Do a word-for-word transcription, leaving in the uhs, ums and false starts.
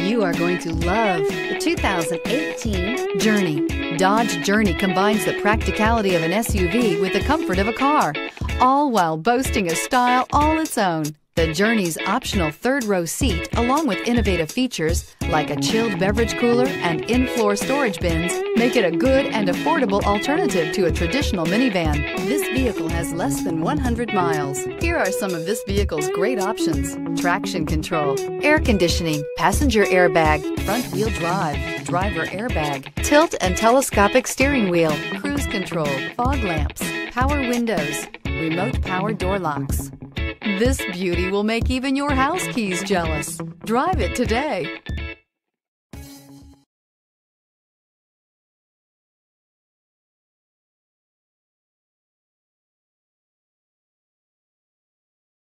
You are going to love the two thousand eighteen Journey. Dodge Journey combines the practicality of an S U V with the comfort of a car, all while boasting a style all its own. The Journey's optional third-row seat, along with innovative features like a chilled beverage cooler and in-floor storage bins, make it a good and affordable alternative to a traditional minivan. This vehicle has less than one hundred miles. Here are some of this vehicle's great options: traction control, air conditioning, passenger airbag, front-wheel drive, driver airbag, tilt and telescopic steering wheel, cruise control, fog lamps, power windows, remote power door locks. This beauty will make even your house keys jealous. Drive it today.